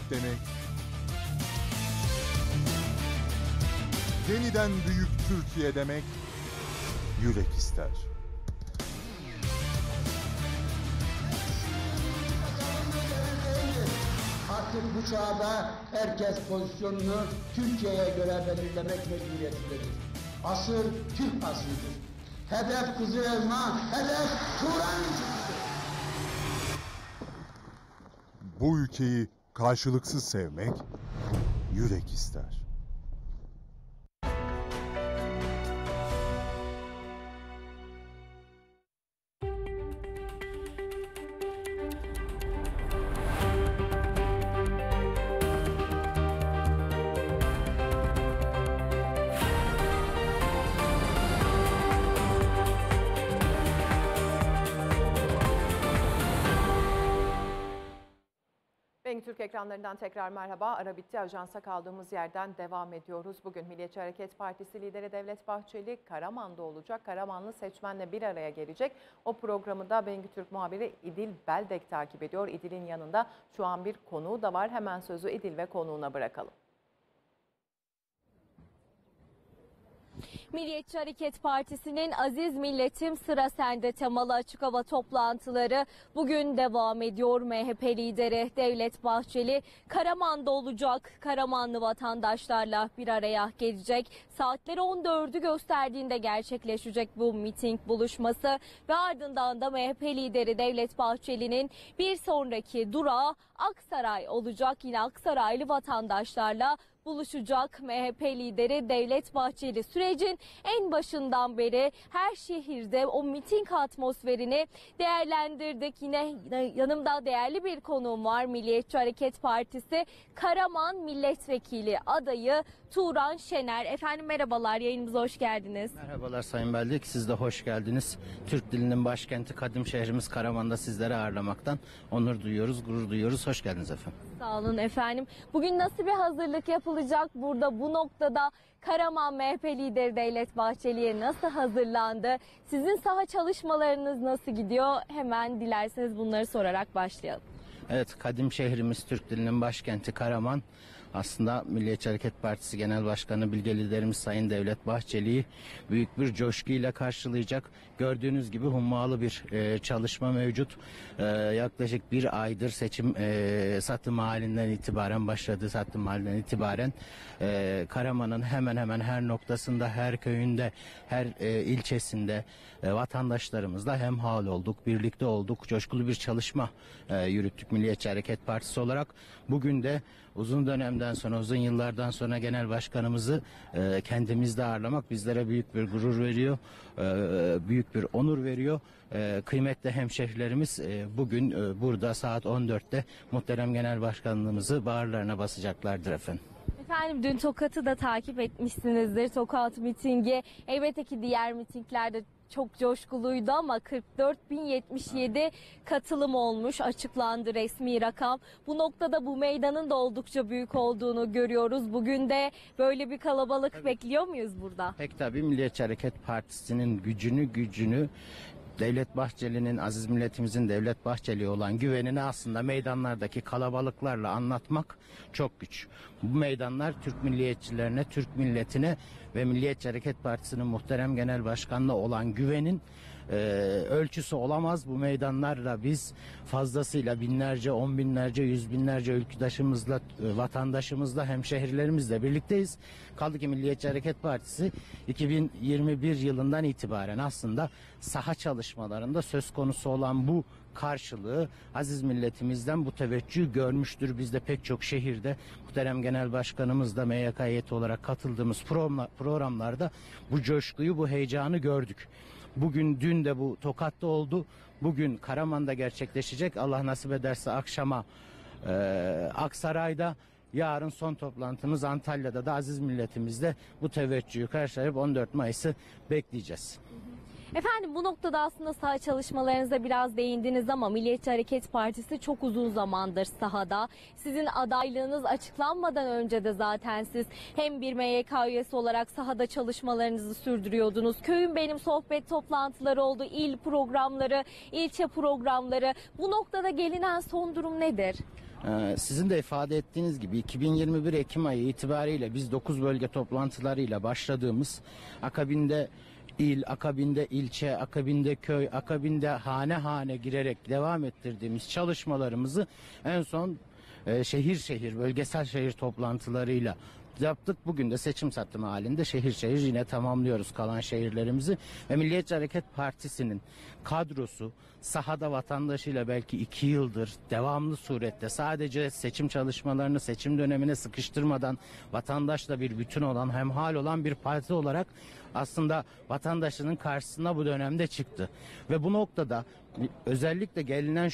demek, yeniden büyük Türkiye demek, yürek ister. Artık bu çağda herkes pozisyonunu Türkiye'ye göre belirlemek mecburiyetindedir. Asır Türk asrıdır. Hedef Kızılelma, hedef Turan ülkesidir. Bu ülkeyi karşılıksız sevmek, yürek ister. Bengi Türk ekranlarından tekrar merhaba. Ara bitti. Ajansa kaldığımız yerden devam ediyoruz. Bugün Milliyetçi Hareket Partisi lideri Devlet Bahçeli Karaman'da olacak. Karamanlı seçmenle bir araya gelecek. O programı da Bengi Türk muhabiri İdil Beldek takip ediyor. İdil'in yanında şu an bir konuğu da var. Hemen sözü İdil ve konuğuna bırakalım. Milliyetçi Hareket Partisi'nin Aziz Milletim Sıra Sende temalı açık hava toplantıları bugün devam ediyor. MHP lideri Devlet Bahçeli Karaman'da olacak. Karamanlı vatandaşlarla bir araya gelecek. Saatleri 14'ü gösterdiğinde gerçekleşecek bu miting buluşması ve ardından da MHP lideri Devlet Bahçeli'nin bir sonraki durağı Aksaray olacak. Yine Aksaraylı vatandaşlarla buluşacak MHP lideri Devlet Bahçeli. Sürecin en başından beri her şehirde o miting atmosferini değerlendirdik. Yine yanımda değerli bir konuğum var. Milliyetçi Hareket Partisi Karaman Milletvekili adayı Turan Şener. Efendim merhabalar, yayınımıza hoş geldiniz. Merhabalar Sayın Beldik, siz de hoş geldiniz. Türk dilinin başkenti, kadim şehrimiz Karaman'da sizleri ağırlamaktan onur duyuyoruz, gurur duyuyoruz. Hoş geldiniz efendim. Sağ olun efendim. Bugün nasıl bir hazırlık yapılacak burada, bu noktada Karaman MHP lideri Devlet Bahçeli'ye nasıl hazırlandı? Sizin saha çalışmalarınız nasıl gidiyor? Hemen dilerseniz bunları sorarak başlayalım. Evet, kadim şehrimiz, Türk dilinin başkenti Karaman. Aslında Milliyetçi Hareket Partisi Genel Başkanı bilge liderimiz Sayın Devlet Bahçeli'yi büyük bir coşkuyla karşılayacak. Gördüğünüz gibi hummalı bir çalışma mevcut. Yaklaşık bir aydır seçim satım halinden itibaren başladı. Satım halinden itibaren Karaman'ın hemen hemen her noktasında, her köyünde, her ilçesinde vatandaşlarımızla hemhal olduk, birlikte olduk. Coşkulu bir çalışma yürüttük Milliyetçi Hareket Partisi olarak. Bugün de uzun dönemden sonra, uzun yıllardan sonra genel başkanımızı kendimizde ağırlamak bizlere büyük bir gurur veriyor, büyük bir onur veriyor. Kıymetli hemşehrilerimiz bugün burada saat 14'te muhterem genel başkanlığımızı bağırlarına basacaklardır efendim. Efendim dün Tokat'ı da takip etmişsinizdir. Tokat mitingi, elbette ki diğer mitinglerde çok coşkuluydu ama 44.077 katılım olmuş, açıklandı resmi rakam. Bu noktada bu meydanın da oldukça büyük olduğunu görüyoruz. Bugün de böyle bir kalabalık bekliyor muyuz burada? Pek tabii Milliyetçi Hareket Partisi'nin gücünü Devlet Bahçeli'nin, aziz milletimizin Devlet Bahçeli'ye olan güvenini aslında meydanlardaki kalabalıklarla anlatmak çok güç. Bu meydanlar Türk milliyetçilerine, Türk milletine ve Milliyetçi Hareket Partisi'nin muhterem genel başkanına olan güvenin ölçüsü olamaz. Bu meydanlarla biz fazlasıyla binlerce, on binlerce, yüz binlerce ülküdaşımızla, vatandaşımızla, hemşehrilerimizle birlikteyiz. Kaldı ki Milliyetçi Hareket Partisi 2021 yılından itibaren aslında saha çalışmalarında söz konusu olan bu karşılığı aziz milletimizden bu teveccühü görmüştür. Biz de pek çok şehirde muhterem genel başkanımız da MYK heyeti olarak katıldığımız programlarda bu coşkuyu, bu heyecanı gördük. Bugün, dün de bu Tokat'ta oldu. Bugün Karaman'da gerçekleşecek. Allah nasip ederse akşama Aksaray'da, yarın son toplantımız Antalya'da da aziz milletimizle bu teveccühü karşılayıp 14 Mayıs'ı bekleyeceğiz. Efendim bu noktada aslında saha çalışmalarınıza biraz değindiniz ama Milliyetçi Hareket Partisi çok uzun zamandır sahada. Sizin adaylığınız açıklanmadan önce de zaten siz hem bir MYK üyesi olarak sahada çalışmalarınızı sürdürüyordunuz. Köyün Benim sohbet toplantıları oldu, il programları, ilçe programları. Bu noktada gelinen son durum nedir? Sizin de ifade ettiğiniz gibi 2021 Ekim ayı itibariyle biz 9 bölge toplantılarıyla başladığımız, akabinde il, akabinde ilçe, akabinde köy, akabinde hane hane girerek devam ettirdiğimiz çalışmalarımızı en son şehir şehir, bölgesel şehir toplantılarıyla yaptık. Bugün de seçim satımı halinde şehir şehir yine tamamlıyoruz kalan şehirlerimizi. Ve Milliyetçi Hareket Partisi'nin kadrosu sahada vatandaşıyla belki 2 yıldır devamlı surette sadece seçim çalışmalarını seçim dönemine sıkıştırmadan vatandaşla bir bütün olan, hemhal olan bir parti olarak aslında vatandaşının karşısına bu dönemde çıktı. Ve bu noktada özellikle gelinen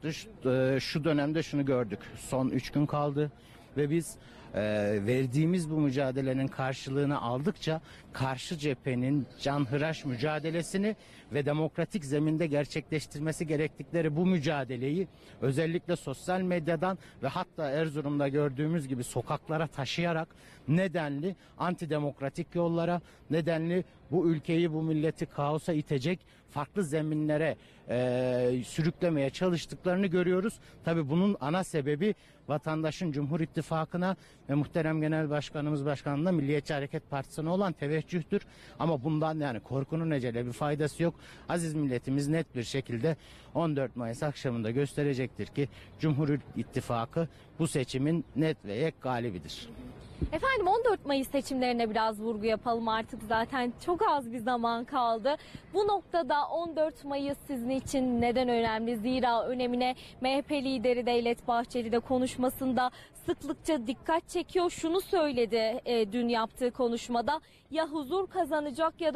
şu dönemde şunu gördük. Son 3 gün kaldı ve biz verdiğimiz bu mücadelenin karşılığını aldıkça karşı cephenin canhıraş mücadelesini ve demokratik zeminde gerçekleştirmesi gerektikleri bu mücadeleyi özellikle sosyal medyadan ve hatta Erzurum'da gördüğümüz gibi sokaklara taşıyarak nedenli antidemokratik yollara, nedenli bu ülkeyi, bu milleti kaosa itecek farklı zeminlere sürüklemeye çalıştıklarını görüyoruz. Tabii bunun ana sebebi vatandaşın Cumhur İttifakı'na ve muhterem Genel Başkanımız Başkanı'na Milliyetçi Hareket Partisi'ne olan teveccühtür. Ama bundan yani korkunun ecele bir faydası yok. Aziz milletimiz net bir şekilde 14 Mayıs akşamında gösterecektir ki Cumhur İttifakı bu seçimin net ve yek galibidir. Efendim 14 Mayıs seçimlerine biraz vurgu yapalım, artık zaten çok az bir zaman kaldı. Bu noktada 14 Mayıs sizin için neden önemli? Zira önemine MHP lideri Devlet Bahçeli de konuşmasında sıklıkça dikkat çekiyor. Şunu söyledi dün yaptığı konuşmada: ya huzur kazanacak ya da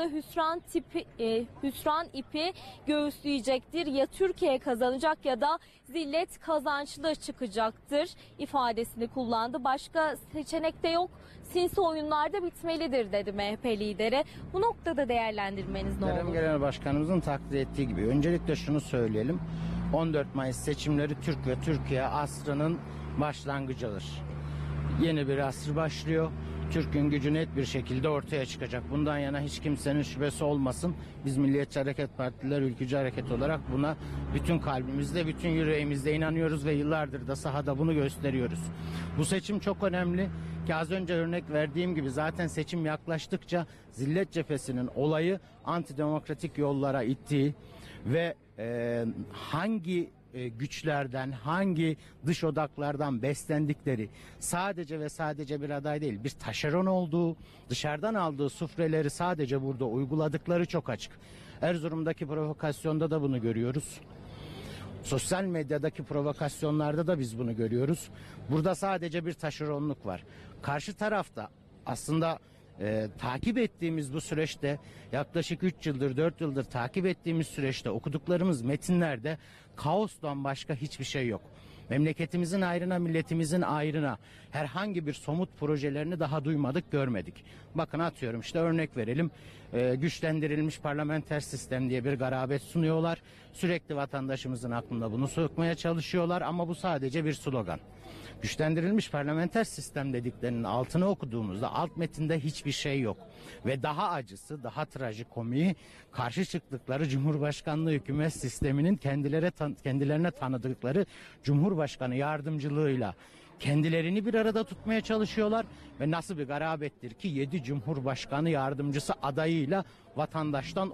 hüsran ipi göğüsleyecektir. Ya Türkiye kazanacak ya da zillet kazançlı çıkacaktır ifadesini kullandı. Başka seçenek de yok. Sinsi oyunlarda bitmelidir dedi MHP lideri. Bu noktada değerlendirmeniz ne olur? Genel Başkanımızın takdir ettiği gibi öncelikle şunu söyleyelim. 14 Mayıs seçimleri Türk ve Türkiye asrının başlangıcıdır. Yeni bir asır başlıyor. Türk'ün gücü net bir şekilde ortaya çıkacak. Bundan yana hiç kimsenin şüphesi olmasın. Biz Milliyetçi Hareket Partiler, ülkücü hareket olarak buna bütün kalbimizle, bütün yüreğimizle inanıyoruz ve yıllardır da sahada bunu gösteriyoruz. Bu seçim çok önemli ki az önce örnek verdiğim gibi zaten seçim yaklaştıkça zillet cephesinin olayı antidemokratik yollara ittiği ve hangi güçlerden, hangi dış odaklardan beslendikleri sadece ve sadece bir aday değil, bir taşeron olduğu, dışarıdan aldığı sufreleri sadece burada uyguladıkları çok açık. Erzurum'daki provokasyonda da bunu görüyoruz. Sosyal medyadaki provokasyonlarda da biz bunu görüyoruz. Burada sadece bir taşeronluk var. Karşı tarafta aslında takip ettiğimiz bu süreçte yaklaşık 3 yıldır 4 yıldır takip ettiğimiz süreçte okuduklarımız metinlerde kaostan başka hiçbir şey yok. Memleketimizin ayrına, milletimizin ayrına herhangi bir somut projelerini daha duymadık, görmedik. Bakın atıyorum işte örnek verelim. Güçlendirilmiş parlamenter sistem diye bir garabet sunuyorlar. Sürekli vatandaşımızın aklında bunu sokmaya çalışıyorlar ama bu sadece bir slogan. Güçlendirilmiş parlamenter sistem dediklerinin altını okuduğumuzda alt metinde hiçbir şey yok. Ve daha acısı, daha trajikomiği karşı çıktıkları Cumhurbaşkanlığı hükümet sisteminin kendilerine tanıdıkları Cumhurbaşkanı yardımcılığıyla kendilerini bir arada tutmaya çalışıyorlar ve nasıl bir garabettir ki 7 Cumhurbaşkanı yardımcısı adayıyla vatandaştan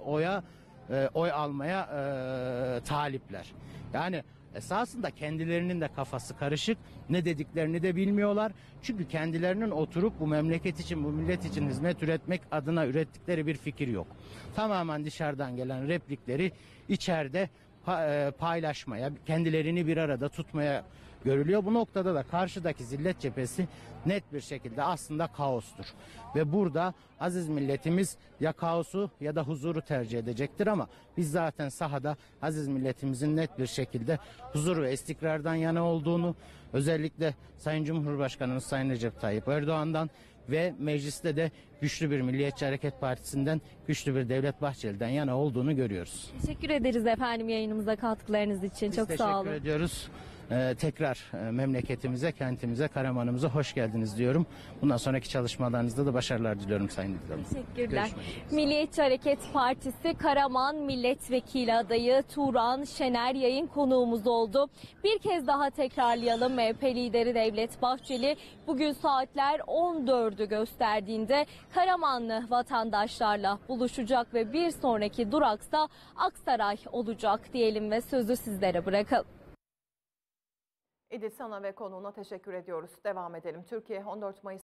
oy almaya talipler. Yani esasında kendilerinin de kafası karışık, ne dediklerini de bilmiyorlar. Çünkü kendilerinin oturup bu memleket için, bu millet için hizmet üretmek adına ürettikleri bir fikir yok. Tamamen dışarıdan gelen replikleri içeride paylaşmaya, kendilerini bir arada tutmaya görülüyor. Bu noktada da karşıdaki zillet cephesi net bir şekilde aslında kaostur. Ve burada aziz milletimiz ya kaosu ya da huzuru tercih edecektir ama biz zaten sahada aziz milletimizin net bir şekilde huzur ve istikrardan yana olduğunu, özellikle Sayın Cumhurbaşkanımız Sayın Recep Tayyip Erdoğan'dan ve mecliste de güçlü bir Milliyetçi Hareket Partisi'nden, güçlü bir Devlet Bahçeli'den yana olduğunu görüyoruz. Teşekkür ederiz efendim yayınımıza katkılarınız için. Biz çok sağ olun. teşekkür ediyoruz. Tekrar memleketimize, kentimize, Karaman'ımıza hoş geldiniz diyorum. Bundan sonraki çalışmalarınızda da başarılar diliyorum Sayın İdil Hanım. Teşekkürler. Görüşmek üzere. Milliyetçi Hareket Partisi Karaman Milletvekili adayı Turan Şener yayın konuğumuz oldu. Bir kez daha tekrarlayalım. MHP lideri Devlet Bahçeli bugün saatler 14'ü gösterdiğinde Karamanlı vatandaşlarla buluşacak ve bir sonraki duraksa Aksaray olacak diyelim ve sözü sizlere bırakalım. İdil, sana ve konuğuna teşekkür ediyoruz. Devam edelim. Türkiye 14 Mayıs